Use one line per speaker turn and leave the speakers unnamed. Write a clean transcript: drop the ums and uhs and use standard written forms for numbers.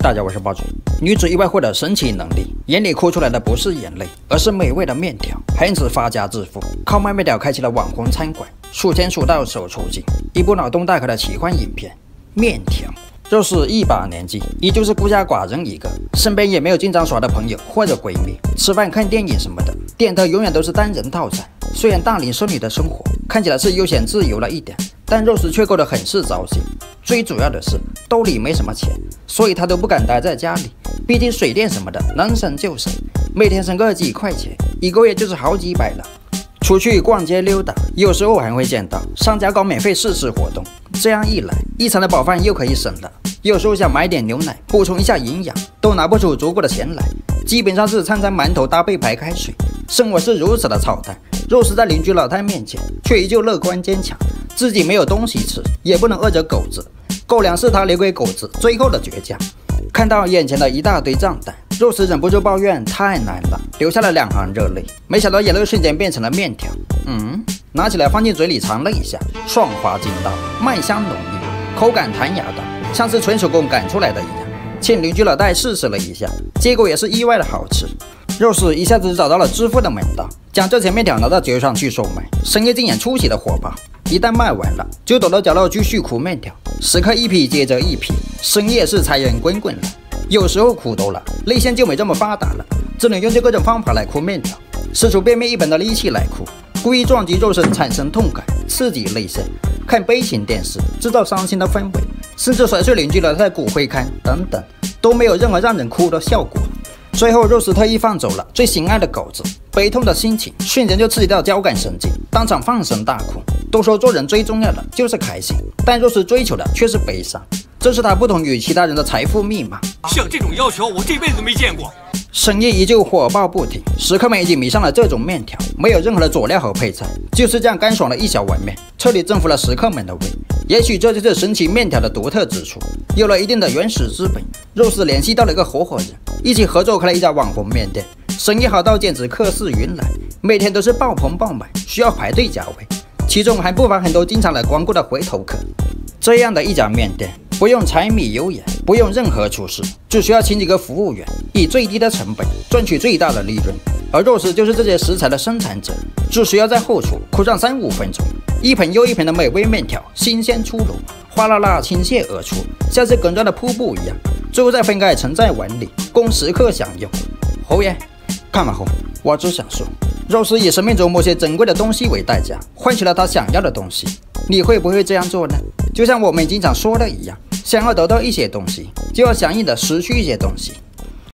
大家好，我是包主。女子意外获得神奇能力，眼里哭出来的不是眼泪，而是美味的面条，还因此发家致富，靠卖面条开启了网红餐馆，数钱数到手抽筋。一部脑洞大开的奇幻影片《面条》。若是一把年纪，依旧是孤家寡人一个，身边也没有经常耍的朋友或者闺蜜，吃饭看电影什么的，点的永远都是单人套餐。虽然大龄剩女的生活看起来是悠闲自由了一点，但肉食却过得很是糟心。最主要的是兜里没什么钱，所以她都不敢待在家里，毕竟水电什么的能省就省，每天省个几块钱，一个月就是好几百了。出去逛街溜达，有时候还会见到商家搞免费试吃活动，这样一来，一餐的饱饭又可以省了。有时候想买点牛奶补充一下营养，都拿不出足够的钱来，基本上是餐餐馒头搭配白开水，生活是如此的操蛋。若是在邻居老太面前，却依旧乐观坚强，自己没有东西吃，也不能饿着狗子，狗粮是他留给狗子最后的倔强。看到眼前的一大堆账单，肉丝忍不住抱怨太难了，流下了2行热泪。没想到眼泪瞬间变成了面条，拿起来放进嘴里尝了一下，爽滑筋道，麦香浓郁，口感弹牙的，像是纯手工擀出来的一样。请邻居老太试试了一下，结果也是意外的好吃。肉丝一下子找到了致富的门道，将这些面条拿到街上去售卖，生意竟然出奇的火爆。一旦卖完了，就躲到角落继续苦面条，时刻一批接着一批，生意也是财源滚滚了。有时候苦多了，内线就没这么发达了，只能用这各种方法来哭面条，使出便秘一本的力气来哭，故意撞击肉身产生痛感，刺激内线，看悲情电视制造伤心的氛围，甚至甩碎邻居老太骨灰龛等等，都没有任何让人哭的效果。最后肉丝特意放走了最心爱的狗子，悲痛的心情瞬间就刺激到交感神经，当场放声大哭。都说做人最重要的就是开心，但肉丝追求的却是悲伤，这是他不同于其他人的财富密码。
像这种要求我这辈子都没见过。
生意依旧火爆不停，食客们已经迷上了这种面条，没有任何的佐料和配菜，就是这样干爽的一小碗面，彻底征服了食客们的胃。也许这就是神奇面条的独特之处。有了一定的原始资本，肉丝联系到了一个合伙人，一起合作开了一家网红面店，生意好到简直客似云来，每天都是爆棚爆满，需要排队加位，其中还不乏很多经常来光顾的回头客。这样的一家面店，不用柴米油盐，不用任何厨师，只需要请几个服务员，以最低的成本赚取最大的利润。而肉丝就是这些食材的生产者，只需要在后厨哭上3-5分钟，一盆又一盆的美味面条新鲜出炉，哗啦啦倾泻而出，像是滚转的瀑布一样，最后再分开盛在碗里，供食客享用。侯爷，看完后我只想说，肉丝以生命中某些珍贵的东西为代价，换取了他想要的东西。你会不会这样做呢？就像我们经常说的一样，想要得到一些东西，就要相应的失去一些东西。